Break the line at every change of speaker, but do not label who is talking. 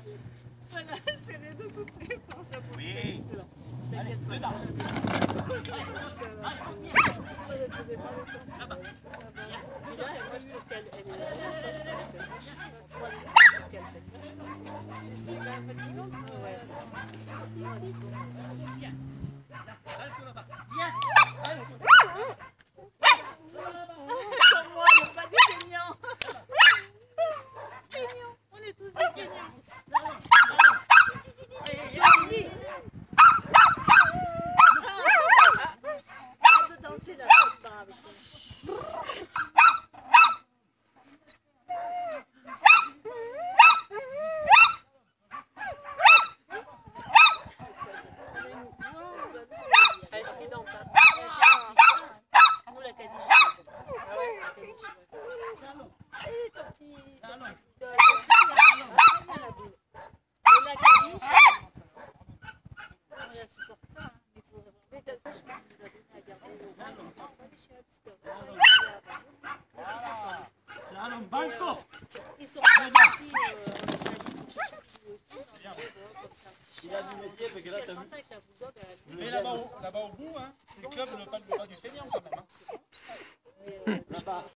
Voilà, c'est les deux tout de suite.
Oui.
T'inquiète pas.
Dedans.
Là-bas. Et là, moi je trouve qu'elle est c'est pas fatigant. Ouais.
Viens. Là, balcon là-bas. Viens.
Comme moi, il n'y a pas de feignants. Feignants. On est tous des feignants. Joli. Arrête de danser là, c'est pas avec toi.
Banco.
Ils sont partis
Il a du métier parce que là, t'as vu.
Mais là-bas au bout, hein, c'est le club, le pas du feignant quand même. Hein.
Là-bas.